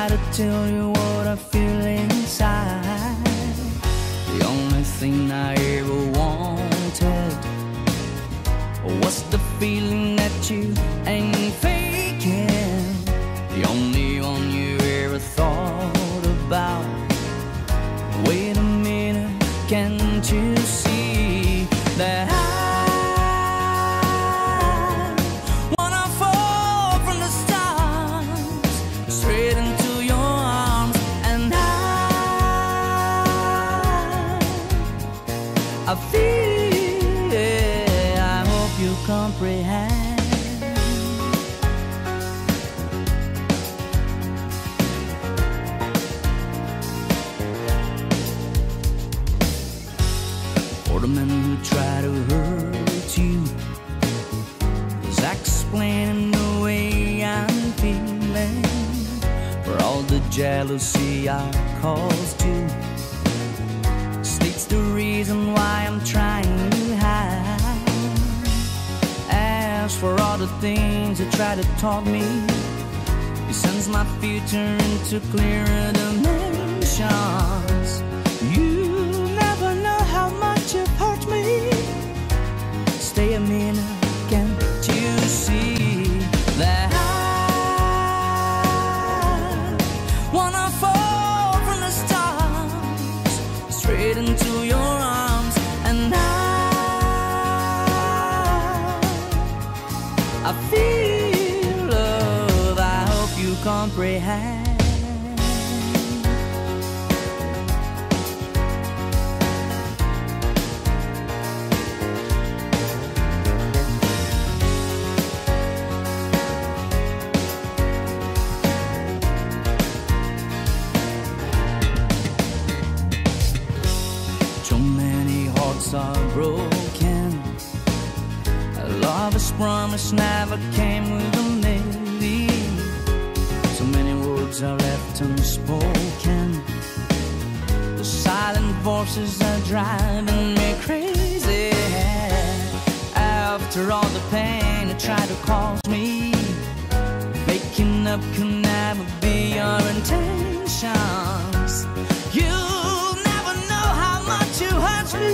try to tell you what I feel inside. The only thing I ever wanted was the feeling that you ain't faking. The only one you ever thought about. Wait a minute, can't you see that I wanna fall from the stars straight into your arms, and I feel, I hope you comprehend. For the men who try to hurt you, 'cause I explaining the way I'm feeling. For all the jealousy I caused you, states the reason why I'm trying to hide. As for all the things you try to taught me, it sends my future into clearer dimensions. You never know how much you've hurt me. Stay a minute, can't you see that I wanna fall from the stars straight into your arms, and I feel love, I hope you comprehend. Are broken. Love is promised never came with a maybe. So many words are left unspoken. The silent voices are driving me crazy. After all the pain you try to cause me, making up can never be your intentions. You'll never know how much you hurt me.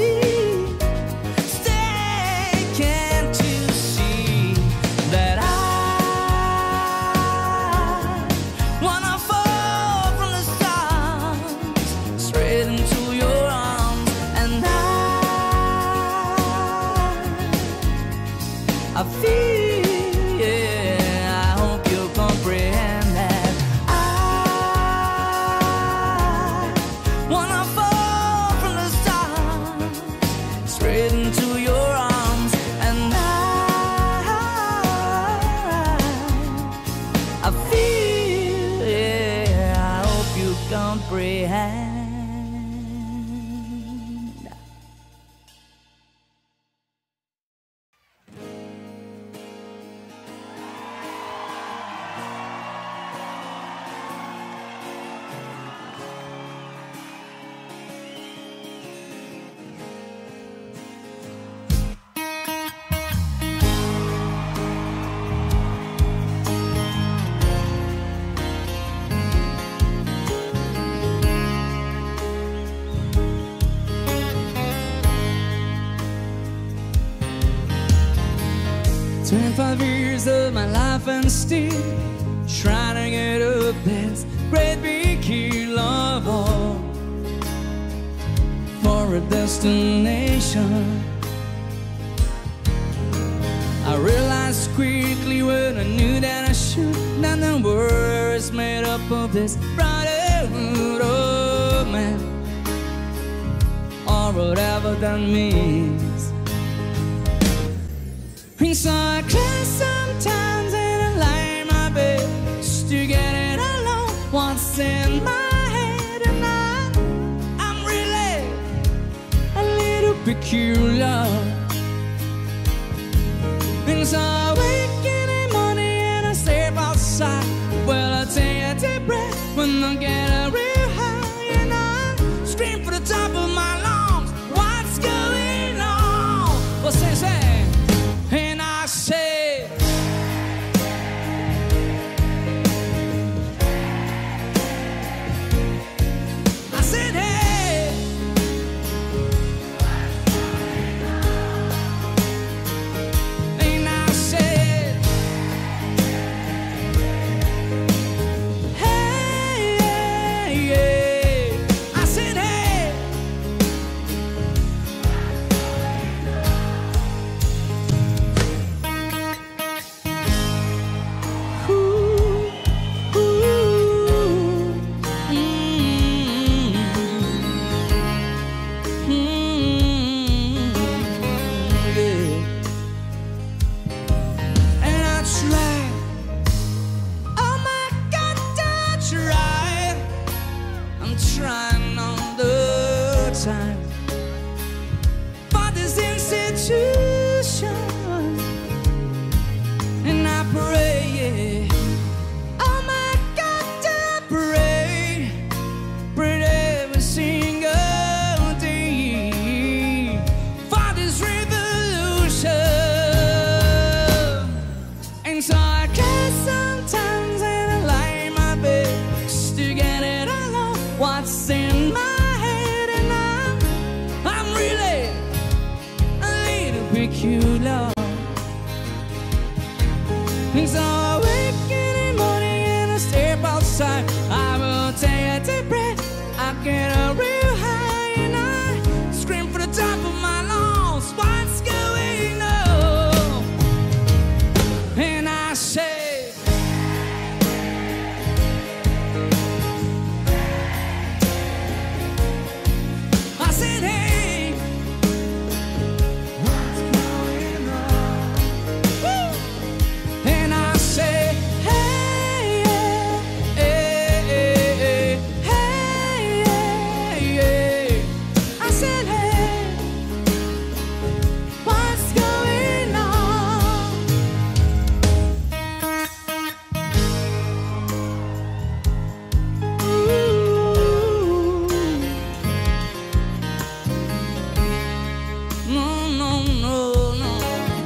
I feel, yeah, I hope you comprehend that I wanna fall from the stars straight into your arms, and I feel, yeah, I hope you comprehend. Years of my life and still trying to get up this great big hill of all for a destination. I realized quickly when I knew that I should, that the world is made up of this brotherhood of man, or whatever that means. So I cry sometimes and I lie in my bed just to get it alone once in my head, and I'm really a little peculiar. And so I wake in the morning and I step outside. Well, I take a deep breath when I get a real high, and I scream for the top of my lungs, what's going on? Well, say, and I say, what's in my head, and I'm really a little peculiar. So I wake in the morning and I step outside. I will take a deep breath, I get a real high, and I scream for the top of my lungs, what's going on? And I say, hey, what's going on? Woo! And I say, hey, hey, hey, hey, hey, hey. I said, hey, what's going on? Ooh. No, no, no, no.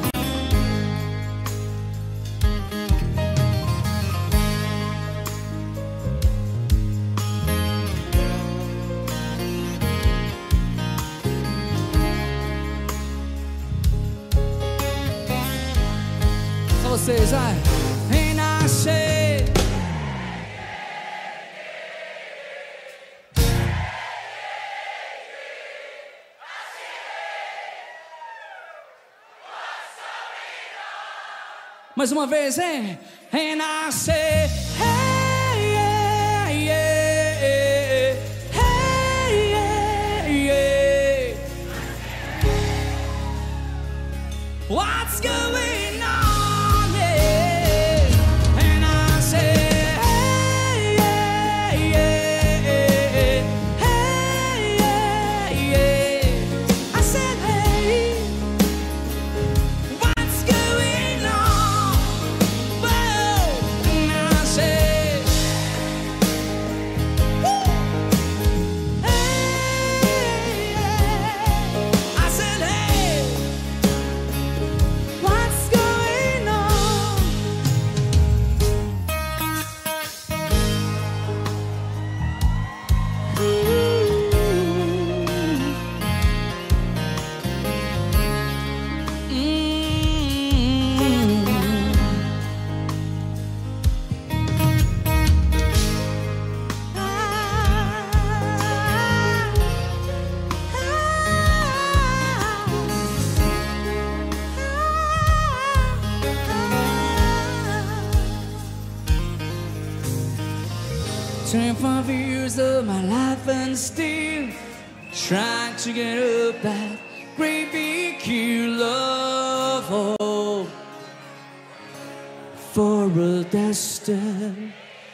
Só vocês, vai. And I say, mais uma vez, hein? And I say, hey, yeah, yeah, hey, yeah, yeah. What's going on? Yeah. And I say, hey, yeah, yeah, hey, yeah, yeah. I said, hey, what's going on? And I say, woo, hey, I said, hey, what's going on? 25 years of my life and still trying to get up that great big love, oh, for a destination.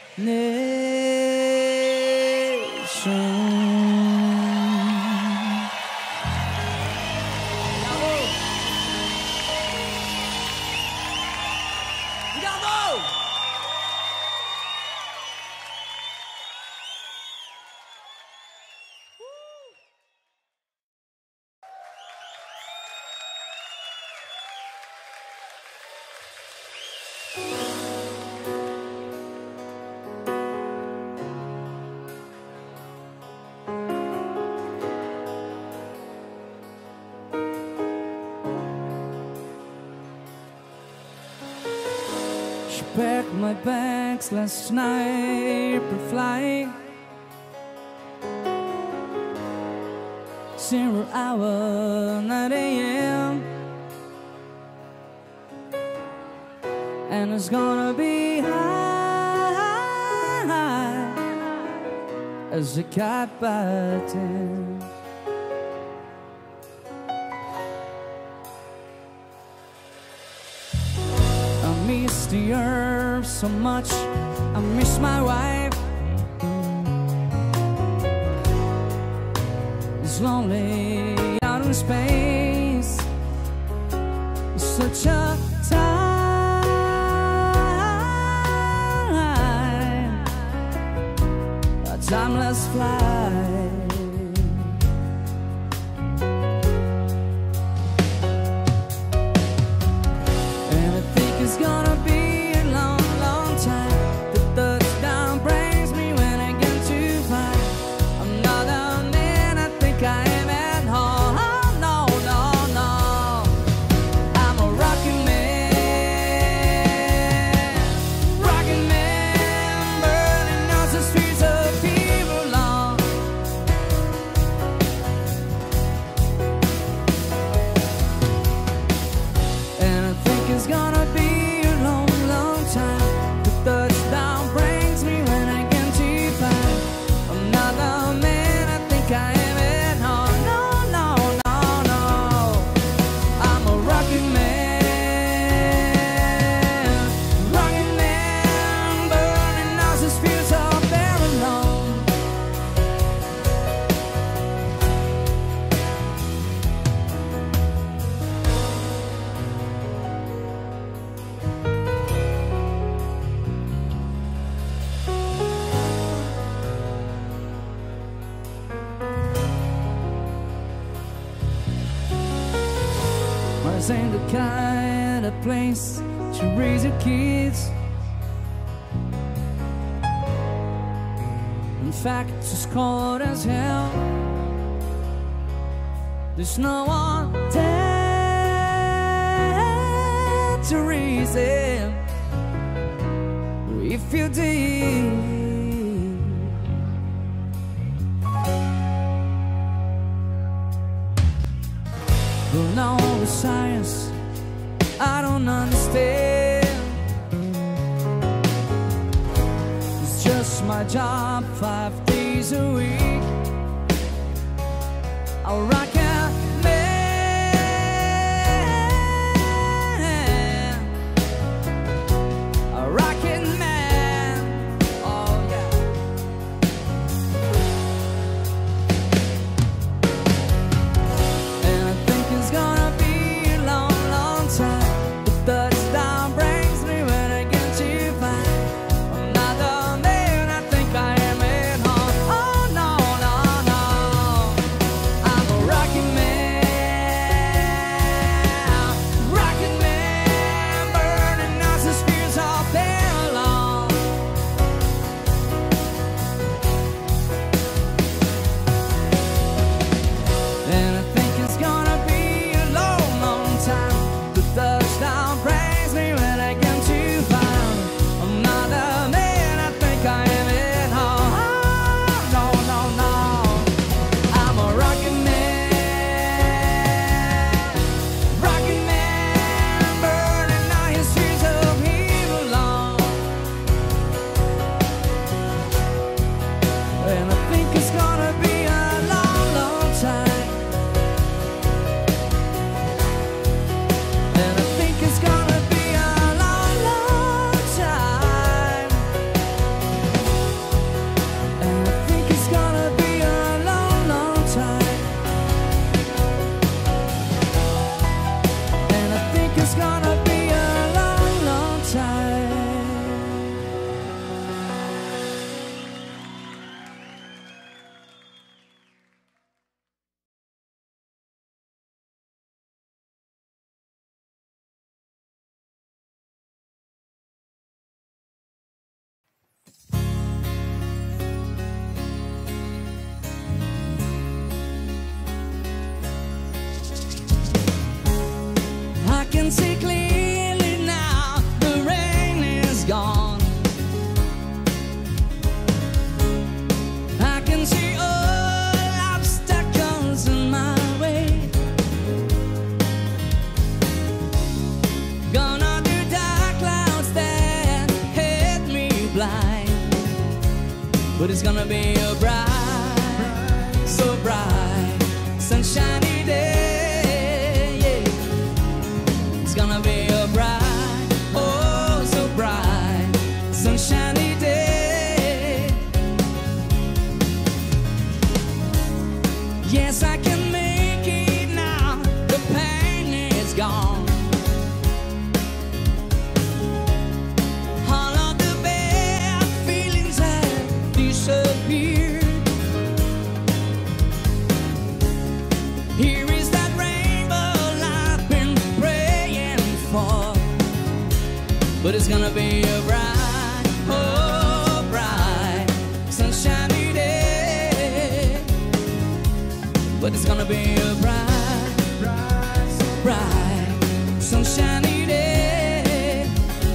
Bravo! She packed my bags last night for flight. 0 hour, 9 a.m. And it's gonna be high as a cat by 10. I miss the earth so much, I miss my wife. It's lonely out in space, it's such a timeless flight. And I think it's gonna be a long, long time. The touchdown brings me when I get to fly. This ain't the kind of place to raise your kids. In fact, it's cold as hell. There's no one there to raise them. If you did, well, now all the science I don't understand. It's just my job 5 days a week. I'll rock a man, a rockin' man, oh yeah. And I think it's gonna be a long, long time. The touchdown brings me when I get to find another man. I think I am at home. Oh no, no, no, I'm a rockin' man, burning out his fears all day long. And I think it's gonna be a long, long time. The touchdown brings me when I get to find another man. I think I am at home. Oh, no, no, no, I'm a rockin' man, burning out his fears of evil long. And I think it's gonna be a long, long time. And I think it's gonna be a long, long time. And I think it's gonna be a long, long time. And I think it's gonna be a long, long time. I can see clearly now, the rain is gone. I can see all obstacles in my way. Gonna do dark clouds that hit me blind. But it's gonna be a bright, so bright, sunshiny day, yeah. It's gonna be a bright, oh so bright, sunshiny day. Yes, I can make it now, the pain is gone. All of the bad feelings have disappeared. Here is that rainbow I've been praying for. But it's gonna be a bright, oh bright, sunshiny day. But it's gonna be a bright, bright, sunshiny day.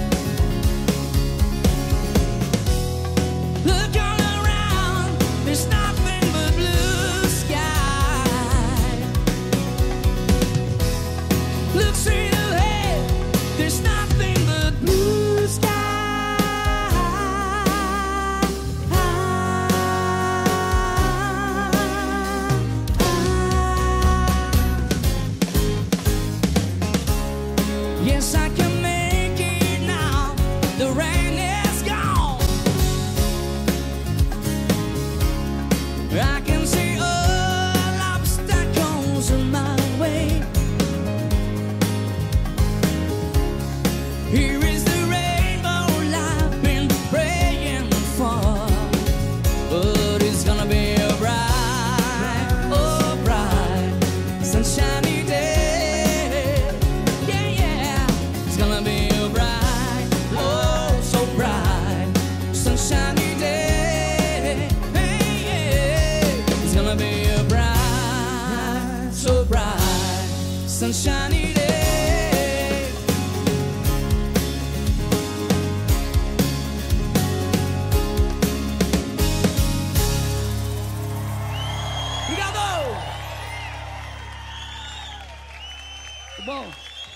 Look all around, there's nothing but blue sky. Look straight ahead, there's nothing but blue sky. Yes, I can make it now, the rain is gone. I can see all obstacles in my way. Here is the rainbow I've been praying for. But it's gonna be a bright, oh bright, sunshiny day. sunshiny day. We got those. Come on.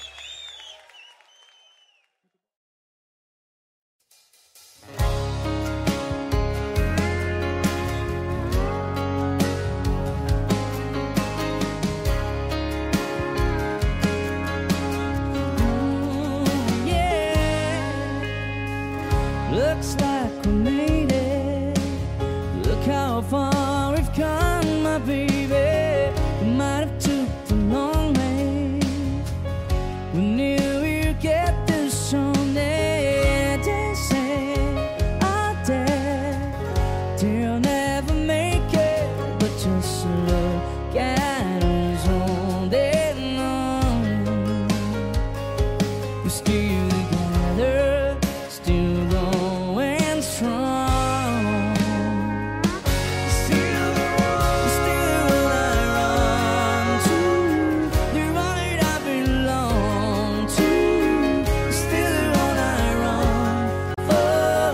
Looks like we made it. Look how far we've come, my baby. We might have took the long way. We knew we'd get this someday. They say our dad, they'll never make it, but just look at us all day long. We're still together, still going strong. Still I run to the one I belong to. Still the one I run for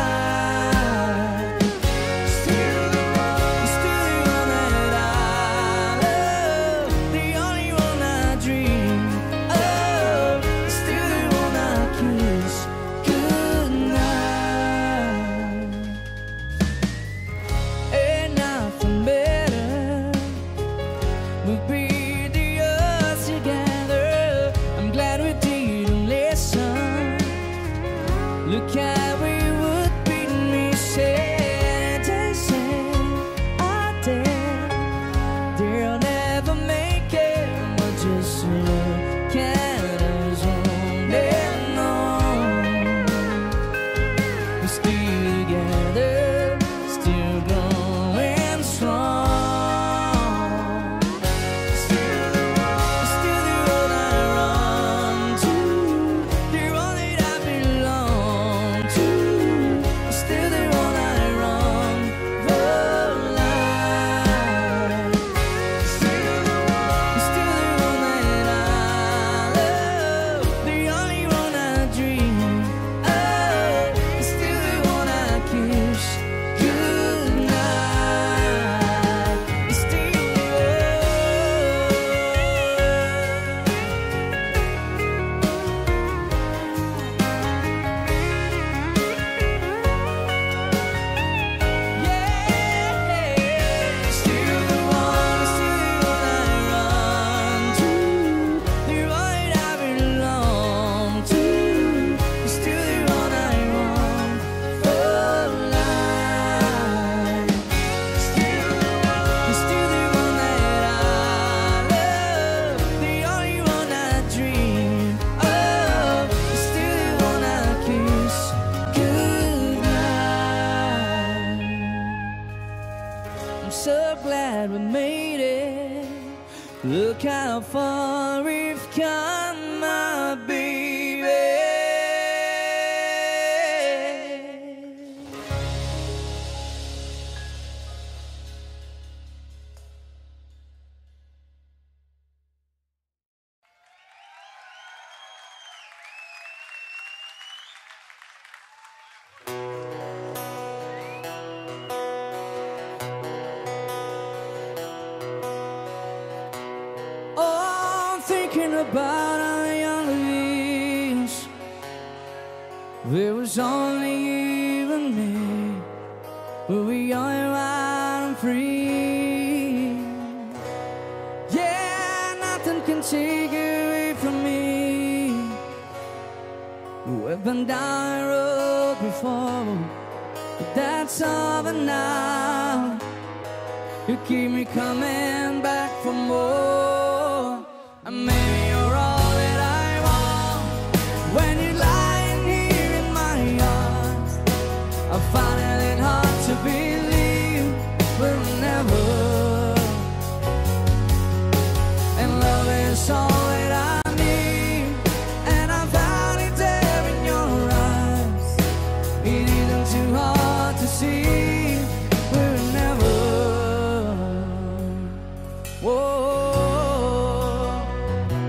life. Still the one that I love, the only one I dream of. Still the one I kiss goodnight. Ain't nothing better. We'll be the us together. I'm glad we didn't listen. Look how we would beat me, said they say our dad, they'll never make it, but just look at us all day long. We're still together, still going strong. Still the one I run to, the one that I belong to. Still the one I run for life. Still the one that I love, the only one I dream of. Still the one I kiss goodnight. Still Still the one I run to, the one I belong to. Still the one I want for life. Still the one that I love, the only one I dream of. Still the one I kiss goodnight. I'm so glad we made it. Look how far we've come, my baby. Oh, I'm thinking about our younger years. There was only you and me, but we are wild and free. Yeah, nothing can take you away from me. We've been down the road before, but that's over now. You keep me coming back for more. And maybe you're all that I want. When you're lying here in my arms, I find it hard to believe we'll never. And love is all that I need, and I found it there in your eyes. It isn't too hard to see we'll never. Whoa.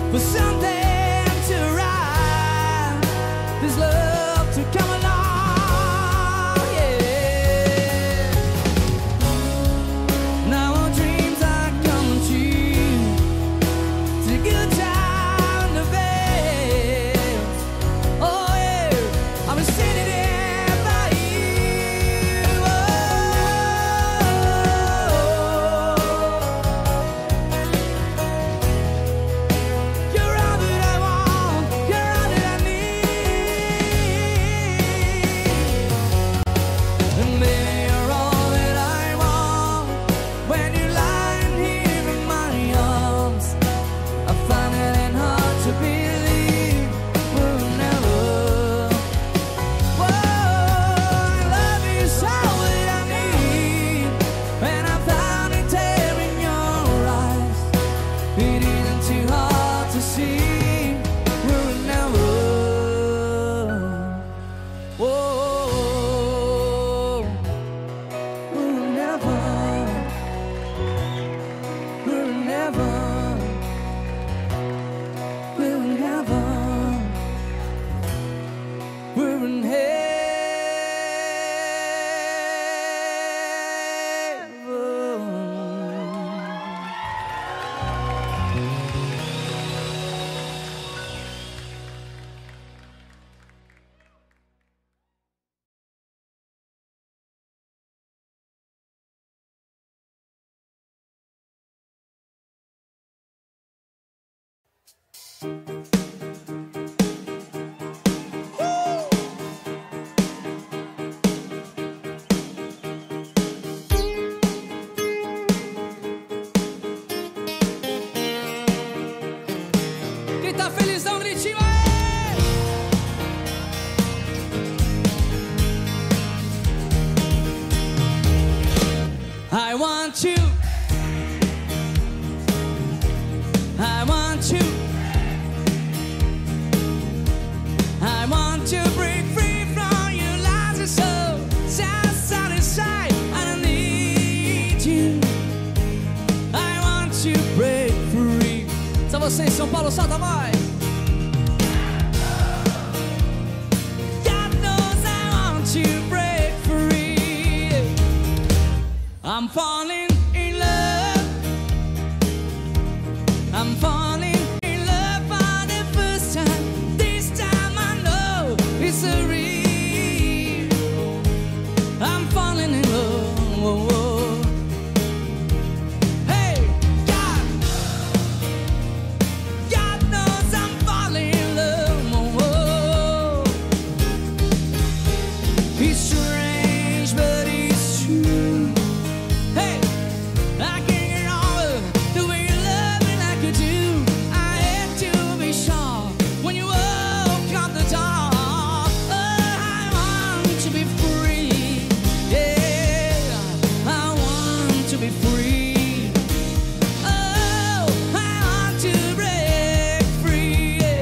for something to rise, this love to come along, yeah. Now our dreams are coming true, to the good time and the bad. Oh yeah, I'm sitting there by you. Oh, you're all that I want, you're all that I need. And baby, you're all that I want. When you're lying here in my arms, I find it hard to believe we'll never. Whoa, I love you so that I need, and I found it there in your eyes. It isn't too hard to see we'll never. Whoa, we'll never. We'll never. We'll never. We're in heaven. Quem tá feliz dá um gritinho aí! I want you. I want you. I want to break free from your lies and soul. Sad inside, I need you. I want to break free. Só vocês, São Paulo, solta mais. God knows I want to break free. I'm falling in love. I'm falling in love for the first time. This time I know it's a real. I'm falling in love. Whoa, whoa. Hey, God knows I'm falling in love. Whoa, whoa. It's strange, but it's true. Hey, I can't get over the way you love me like you do. I had to be sure when you walk out the door. Oh, I want to be free. Yeah, I want to be free. Oh, I want to break free. Yeah.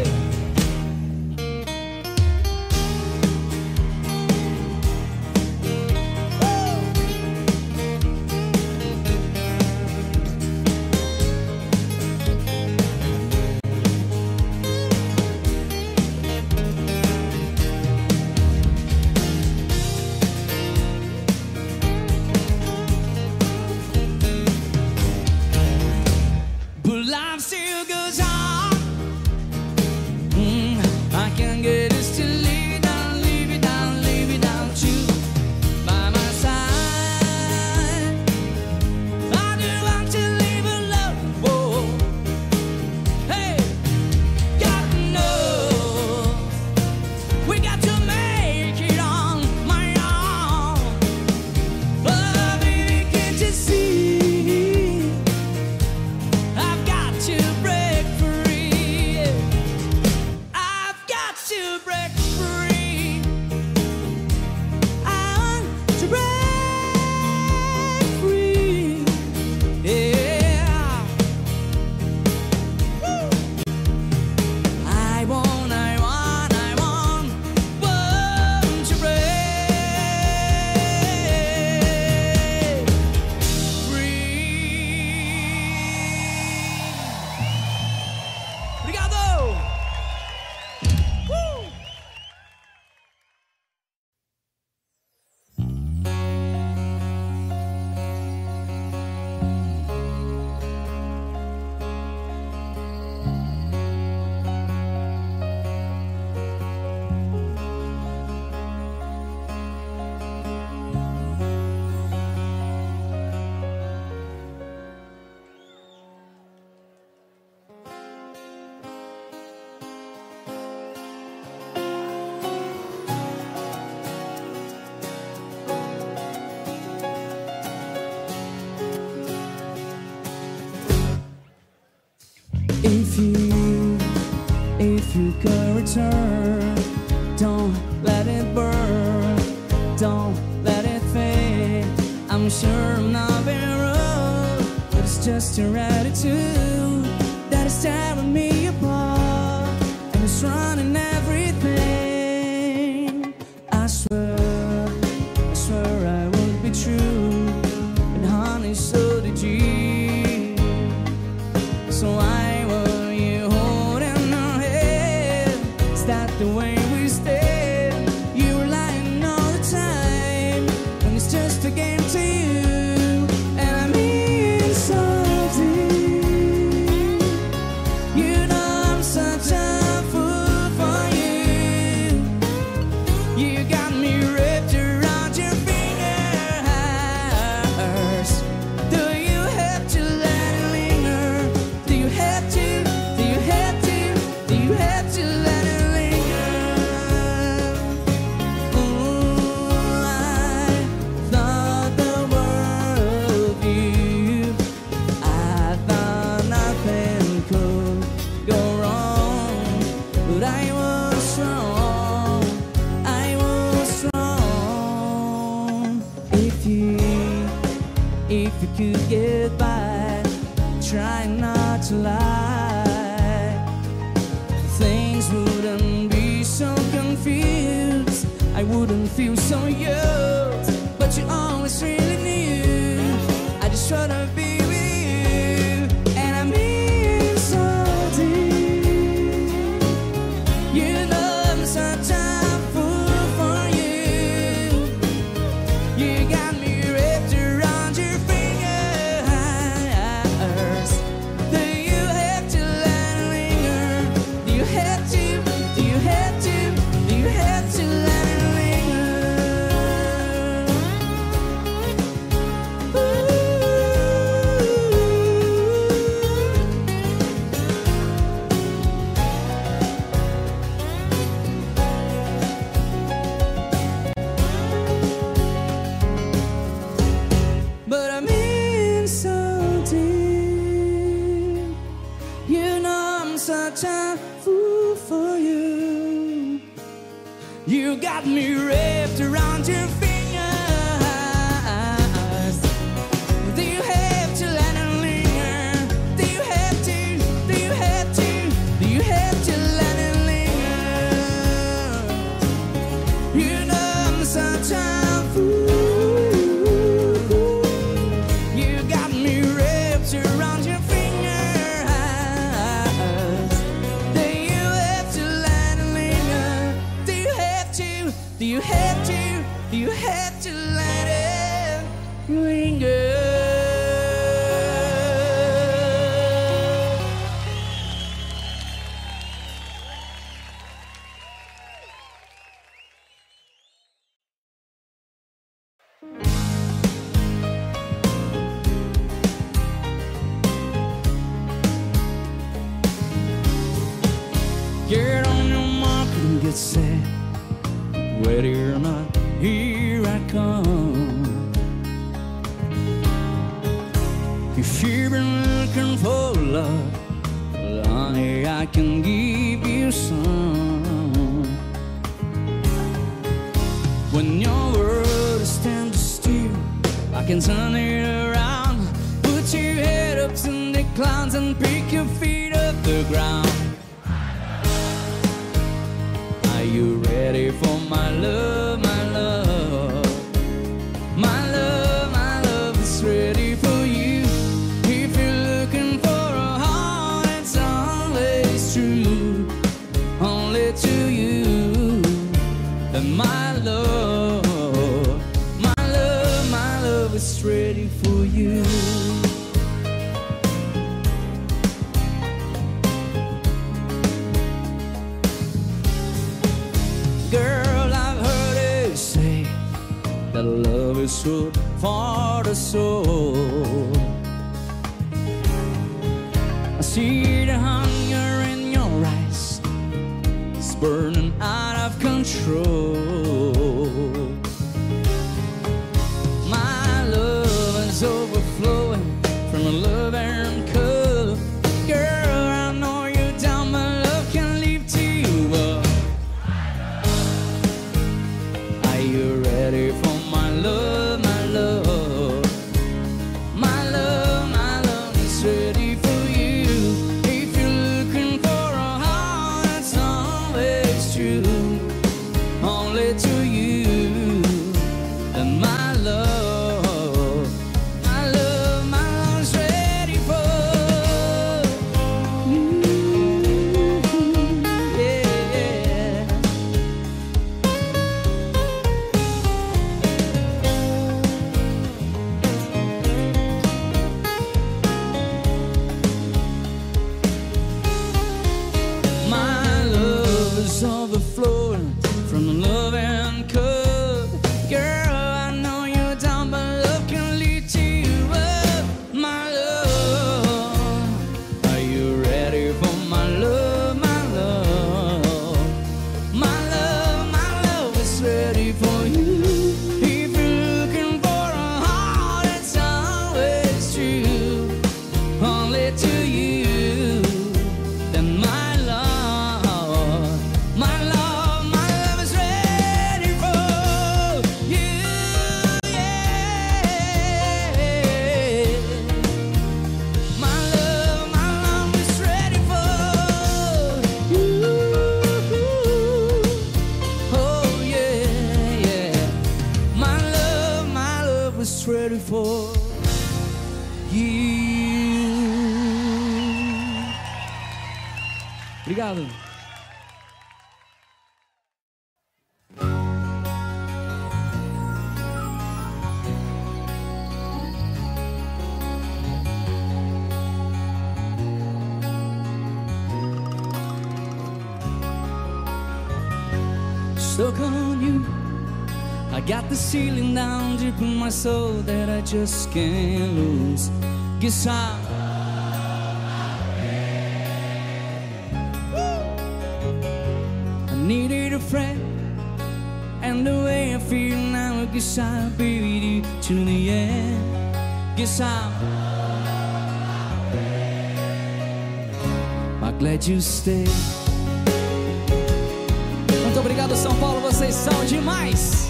But life still goes on. I can't get us to leave it down, leave it down, leave it down too. By my side, I do want to leave alone. Whoa, hey, God knows we got to make it on my own. Oh, baby, can't you see? I've got to break free. If you could return, don't let it burn, don't let it fade. I'm sure I'm not very rude, but it's just your attitude that is tearing me apart, and it's running everything. I swear I would be true, and honey, so did you. So why were you holding her head? Is that the way we stayed? You were lying all the time, when it's just a game to you. And I mean something. You know I'm such a fool for you. You got me wrapped around your fingers. Do you have to let it linger? Do you have to? Do you have to? Do you have to let it linger? Ooh, I thought the world of you. I thought nothing could go wrong, but I was wrong. I was wrong. If you could get by, try not to lie, things wouldn't be so confused. I wouldn't feel so used, but you always really knew. I just wanna be with you, and I mean something. You know I'm such a fool for you. You got me wrapped around your fingers. Do you have to let it linger? Do you have to? Do you have to? Do you have to let it linger? Ooh. But I mean something. You know I'm such a fool for you. You got me wrapped around your fingers. Do you have to let it linger? Do you have to? Do you have to? Do you have to let it linger? You know I'm such a fool. You got me wrapped around your fingers. Do you have to let it linger? Do you have to? Do you have to? Do you have to let it linger? Get on your mark and get set. Ready or not, here I come. If you've been looking for love, well, honey, I can give you some. When your world is standing still, I can turn it around. Put your head up in the clouds and pick your feet off the ground. Are you ready for my love, my love? My love, my love is ready for you. If you're looking for a heart that's always true, only to you. And my love, my love, my love is ready for you. Girl, I've heard it say that love is good for the soul. I see the hunger in your eyes, it's burning out of control. My love is overflowing from a loving cup. Girl, rivers overflowing from the loving cup. Girl, I know you're down, but love can lead to you up. My love, are you ready for my love, my love? My love, my love is ready for you. If you're looking for a heart that's always true, only to you, then my love, my love, my love is ready for you, yeah. My love is ready for you. Oh yeah, yeah. My love is ready for you. Obrigado. Stuck on you, I got the ceiling down deep in my soul that I just can't lose. Guess I needed a friend, and the way I feel now, I guess I'll be with you to the end. Guess I'm glad you stayed. Muito obrigado, São Paulo, vocês são demais.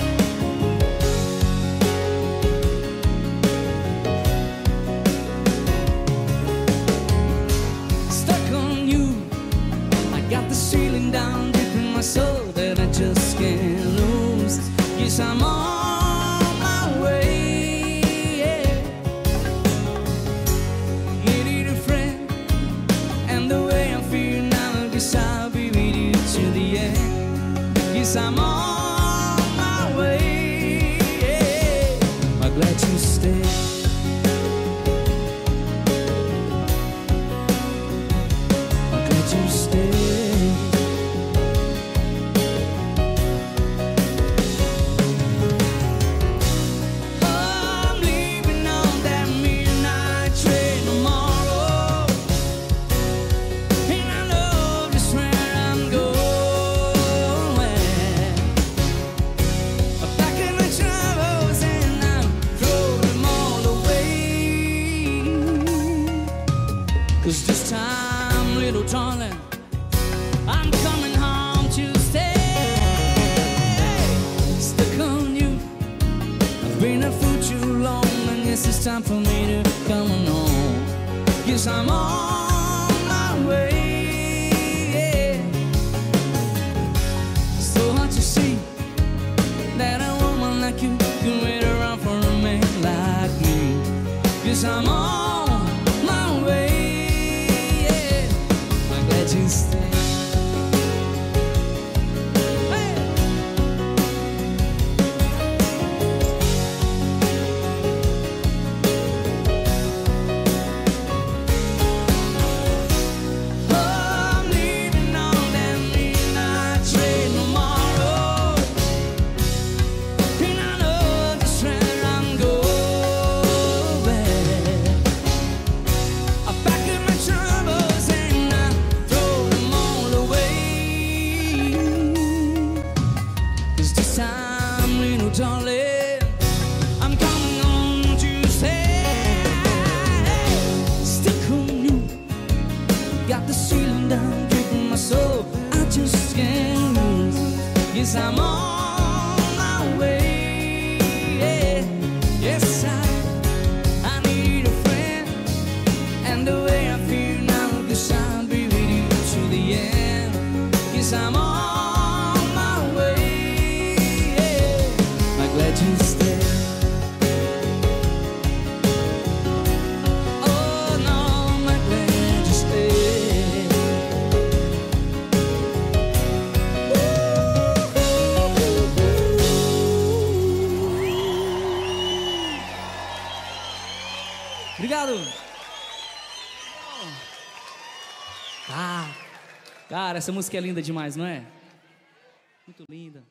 Stuck on you, I got the ceiling down deep in my soul that I just can't lose. Yes, I'm on my way, yeah. Needed a friend, and the way I feel now, I guess I'll be with you to the end. Yes, I'm on my way, yeah. I'm glad you stayed. I'm glad you stayed. I'm leaving on that midnight train tomorrow, and I know just where I'm going. I'm packing my troubles and I'm throwing them all away. 'Cause this time, little darling, I'm coming home to stay. Stuck on you, I've been a fool too long, and yes, it's time for me to come on home. Yes, I'm on my way, yeah. So hard to see that a woman like you can wait around for a man like me. Yes, I'm on my way, yeah. I'm glad you stayed. Hey! I'm leaving on that midnight train tomorrow, and I know just where I'm going. I'm packing my troubles and I throw them all away. 'Cause this time, little darling, I'm coming home to stay. Stuck on you, got the ceiling down deep in my soul, I just can't lose. Yes, I'm on my way, yeah. Yes, I need a friend, and the way I feel now, guess I'll be with you to the end. Yes, I'm on my way, yeah. I'm glad you stayed. Oh no, I'm glad you stayed. Obrigado. Cara, essa música é linda demais, não é? Muito linda.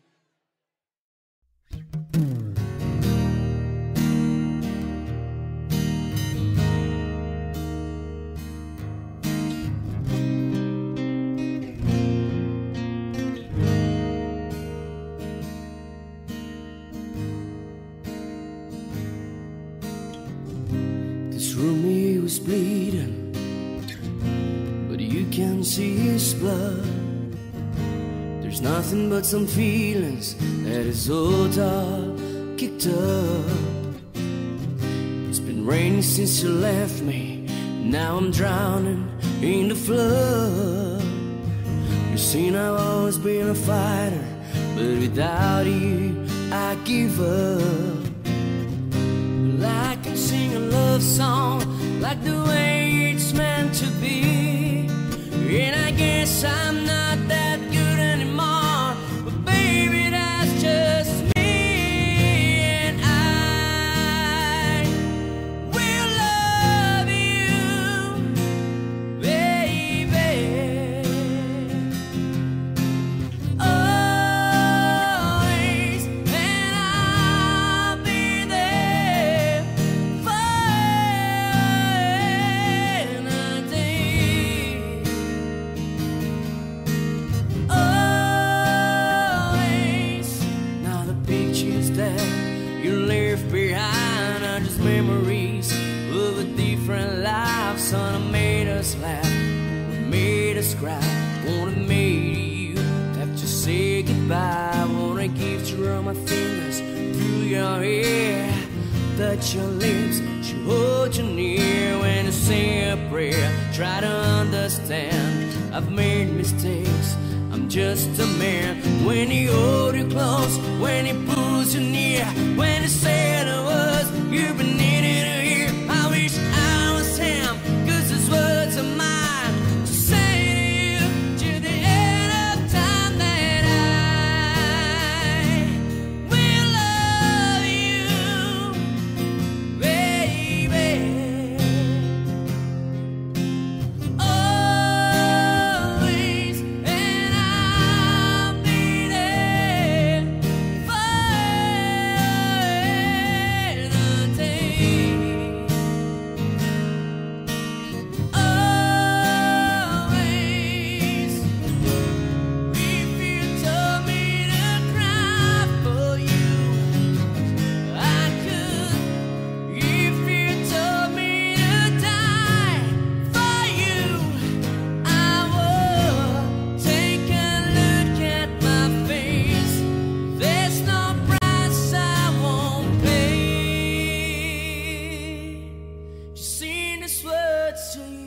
This room he was bleeding, but you can see his blood. There's nothing but some feelings that his old dog kicked up. It's been raining since you left me, now I'm drowning in the flood. You see, I've always been a fighter, but without you, I give up. Well, I can sing a love song like the way it's meant to be, and I guess I'm not that good anymore, but baby, that's just me, and I will love you, baby, always, and I'll be there for anything. Always. Now the pictures that you left behind are just memories of a different life. Son, I made us laugh, made us cry. Wanna meet you, have to say goodbye. Wanna give you all my fingers through your hair, touch your lips, to hold you near. When you say a prayer, try to understand. I've made mistakes, I'm just a man. When he hold you close, when he pulls you near, when he said the words you've been needing to hear, I wish I was him, 'cause his words are mine to say to you till the end of time, that I will love you, baby, always, and I'll be there for anything. Always, if you told me to cry for you, I could. If you told me to die for you, I would. Take a look at my face, there's no price I won't pay. Just sing these words to you.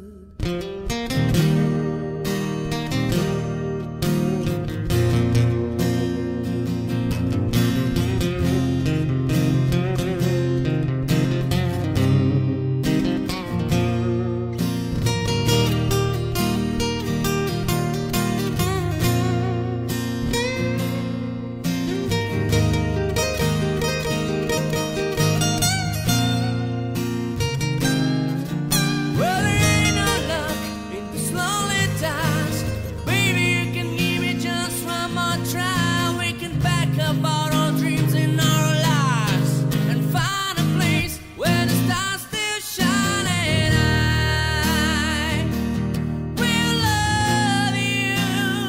Well, there ain't no luck in these lonely times. Baby, you can give me just one more try. We can back up all our dreams in our lives and find a place where the stars still shine, and I will love you,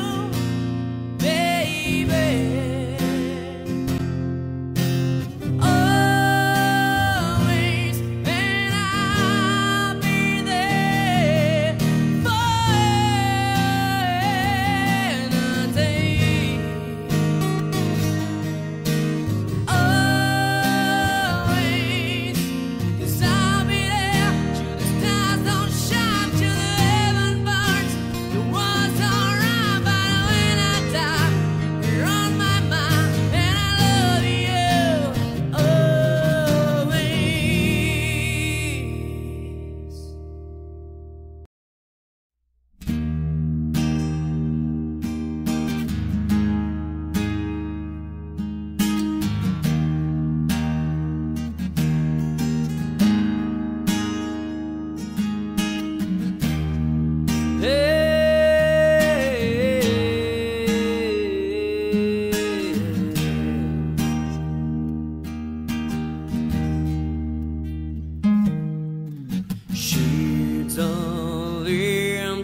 baby, always, and I'll be there for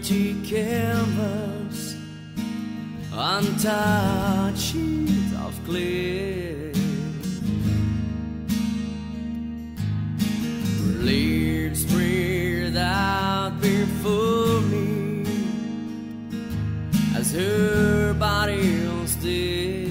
empty canvas, untouched sheets of clay, leaves spread out before me as her body on still.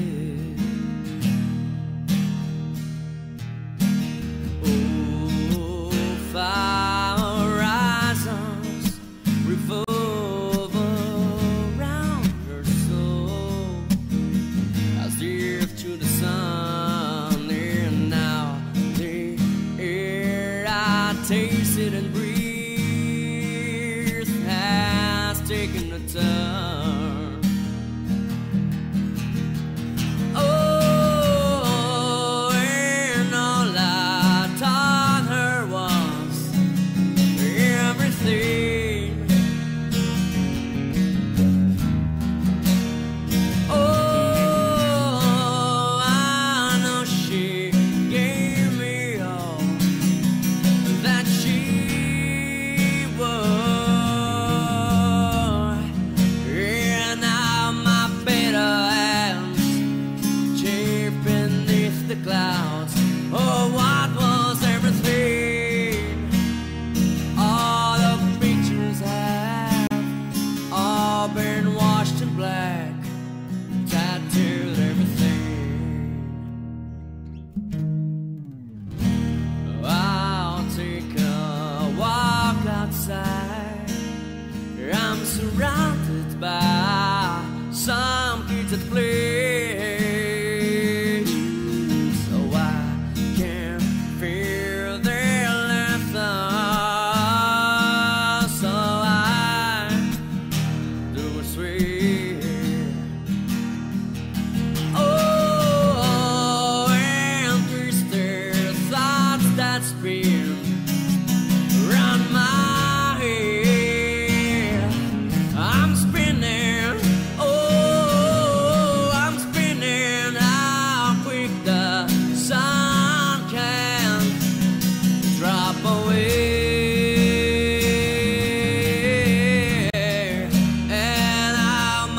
Oh, far horizons revolve around her soul as the earth to the sun, and now the air I tasted and breathed has taken a turn. Oh, and all I taught her was everything. Oh, I know she gave me all that she was, and now my better hands chafe beneath the clouds. Oh, what was everything? All the pictures have all been washed in black, tattooed everything. I'll take a walk outside. I'm surrounded by some kids that play, so I can feel their laughter. So I do a sweet. Oh, and twisted thoughts that spin round my head. I'm spinning, oh, I'm spinning. How quick the sun can drop away, and how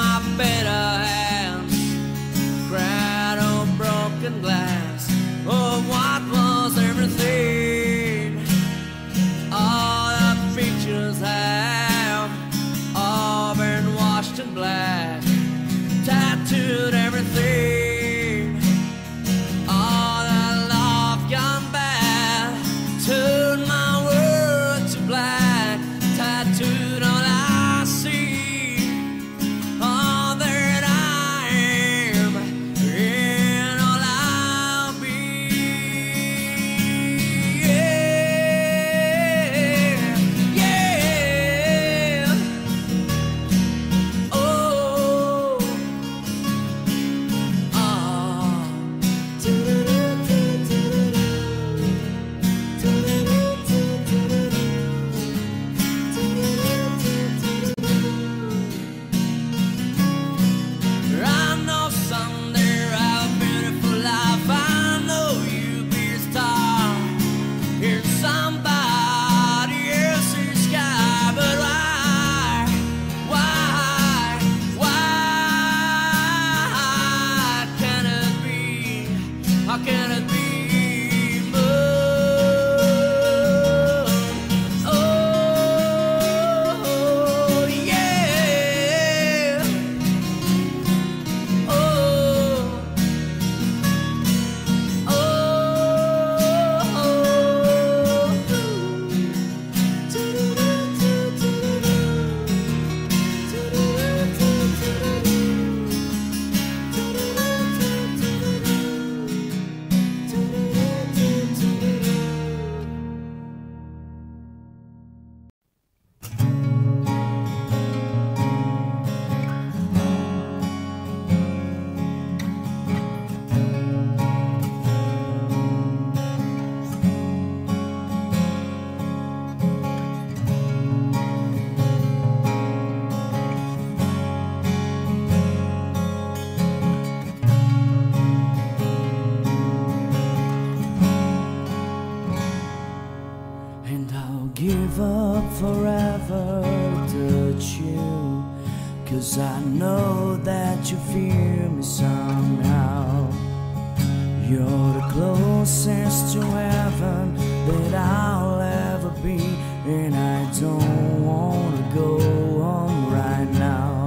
'cause I know that you feel me somehow. You're the closest to heaven that I'll ever be, and I don't wanna go home right now.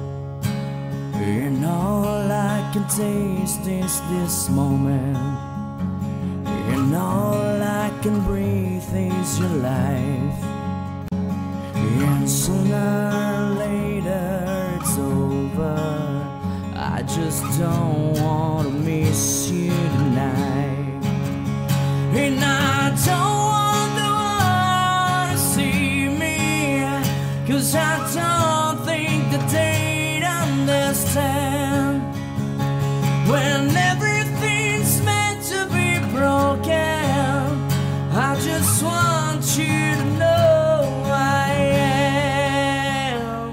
And all I can taste is this moment, and all I can breathe is your life. And sooner or later it's over. I just don't want to miss you tonight. And I don't want the world to see me, 'cause I don't think that they'd understand when everything's meant to be broken. I just want you to know I am.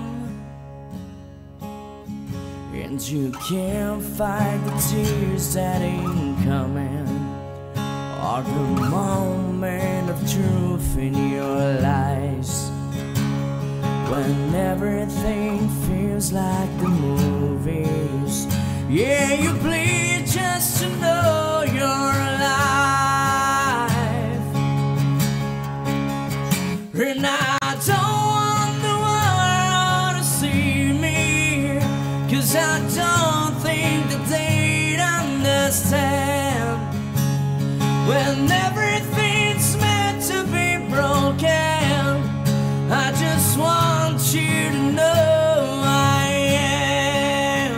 And you can't fight the tears that ain't coming, or the moment of truth in your lies, when everything feels like the movies. Yeah, you bleed just to know you're alive. And I don't want the world to see me, 'cause I don't think that they'd understand when everything's meant to be broken. I just want you to know I am.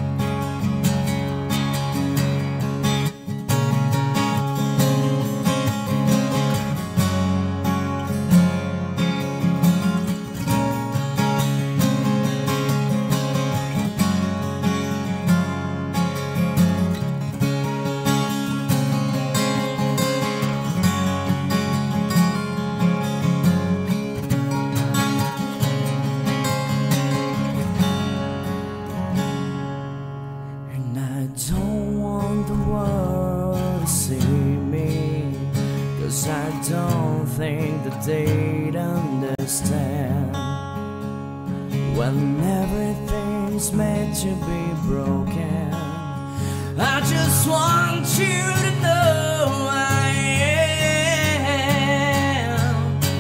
I don't think that they'd understand when everything's meant to be broken. I just want you to know I am.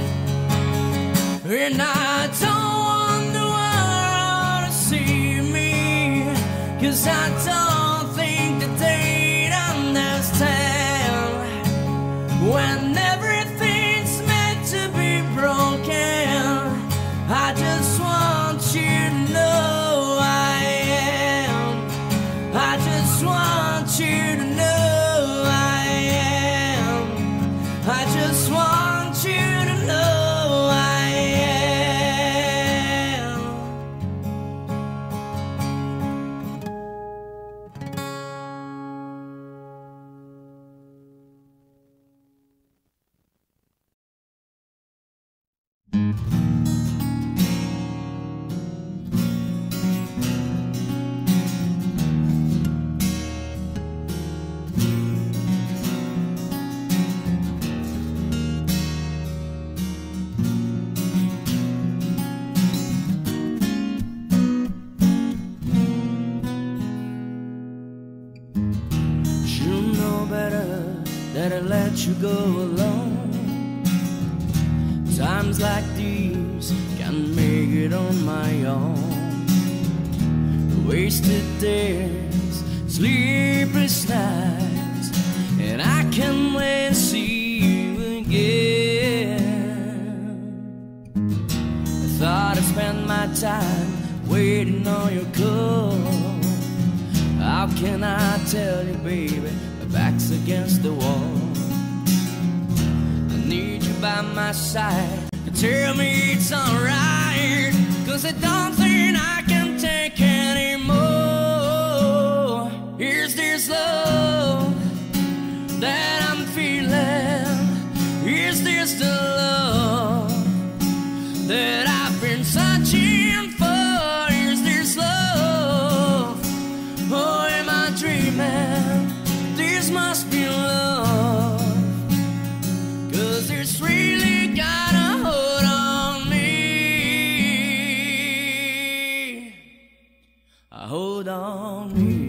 And I don't want the world to see me, 'cause I don't think that they'd understand when everything's meant to be broken. I just want you to know I am. I just want you to know I am. I just want you to know I am. That I let you go alone. Times like these can't make it on my own. Wasted days, sleepless nights, and I can't wait to see you again. I thought I'd spend my time waiting on your call. How can I tell you, baby? Back's against the wall. I need you by my side to tell me it's alright, 'cause I don't think I can take anymore. Here's this love that I'm feeling. Here's this the love that I've been searching for. Here's this love. Oh, am I dreaming? This must be love, 'cause it's really got a hold on me. hold on me.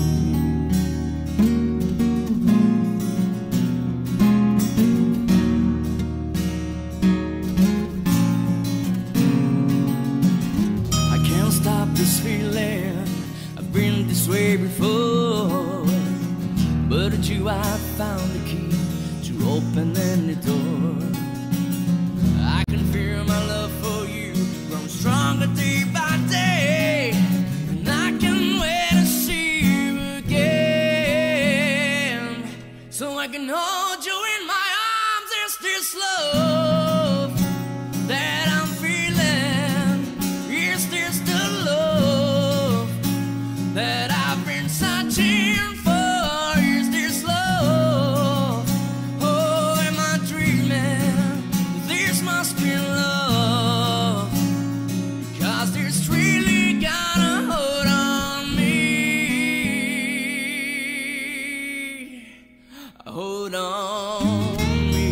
I can't stop this feeling, I've been this way before, but at you I found the key to open any door. I can feel my love for you grow stronger day by day, and I can wait to see you again, so I can hold you in my arms. It's this love that I'm feeling. Is this the love that I've been searching for? Is this love? Oh, am I dreaming? This must be love, 'cause this really got a hold on me. Hold on me.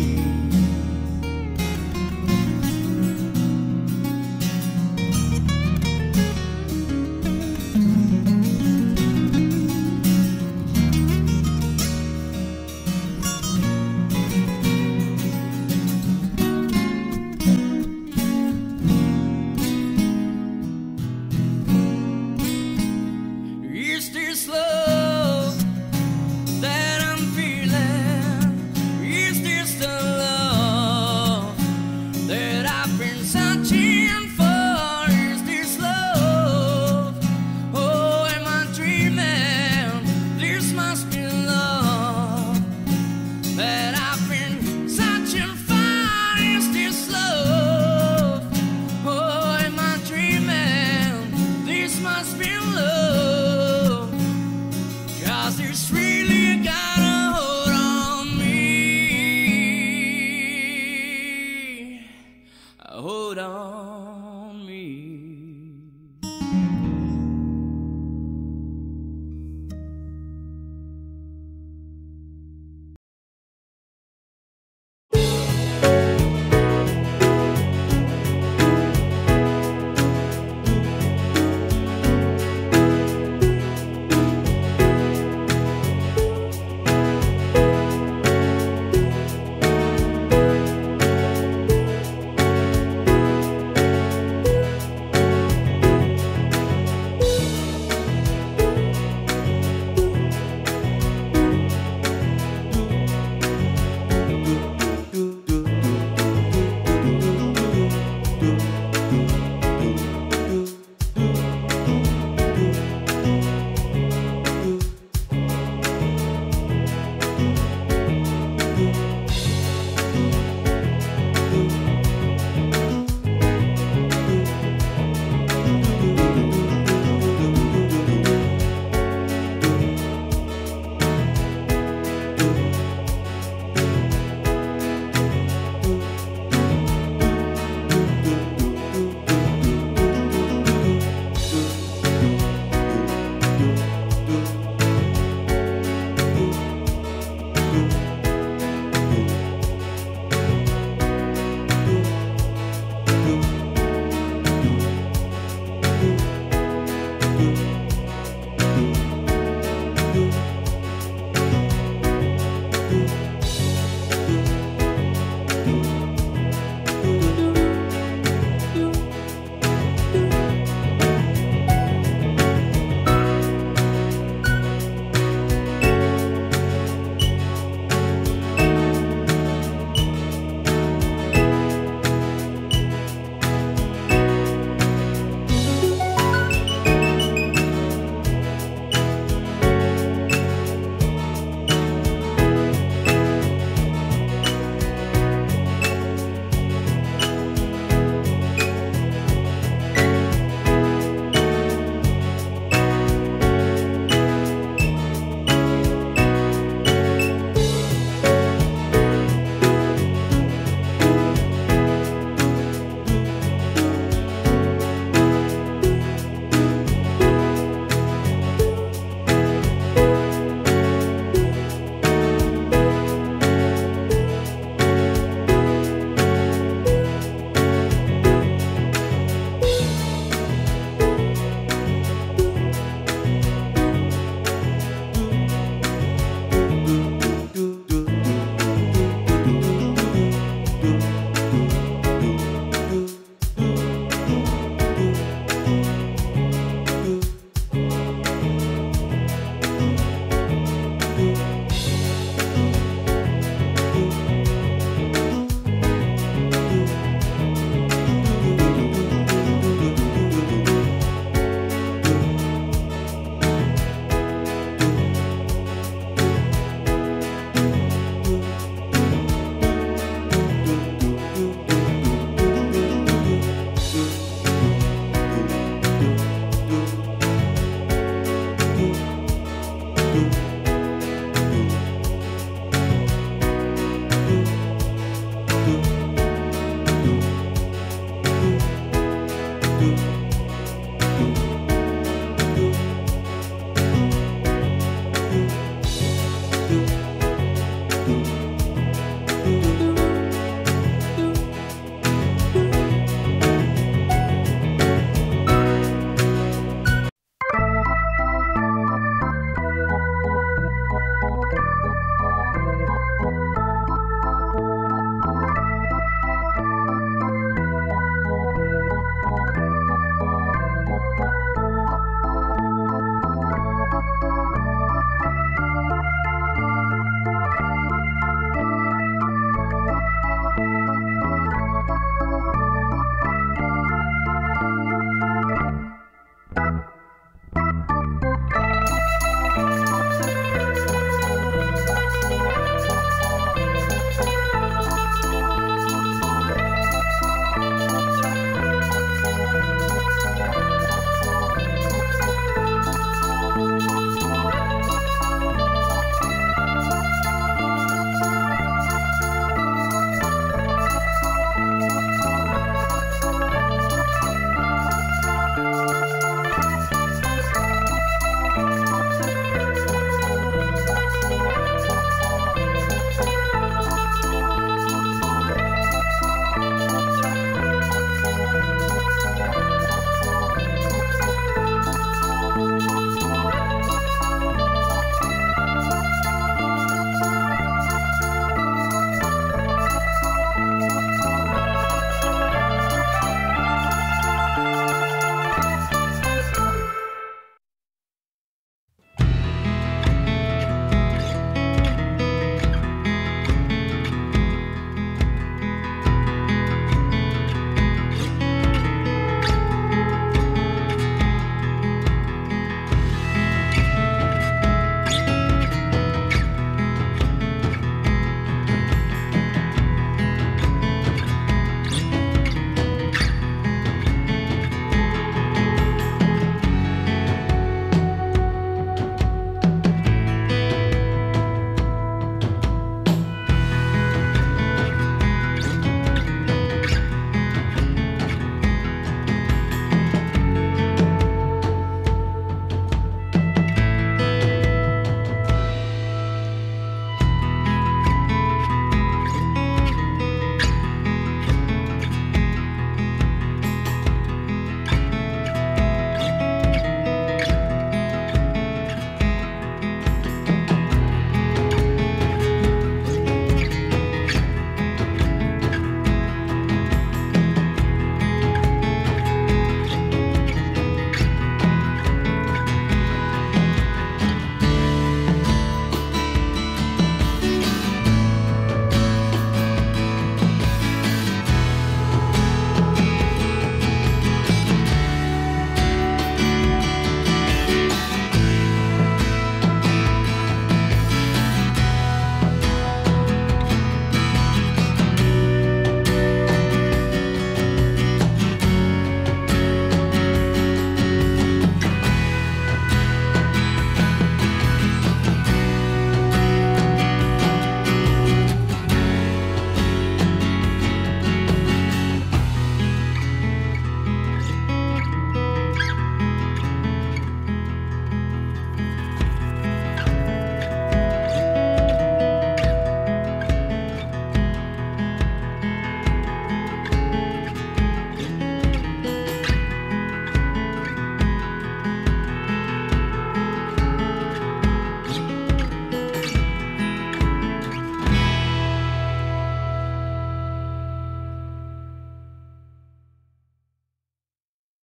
Bye.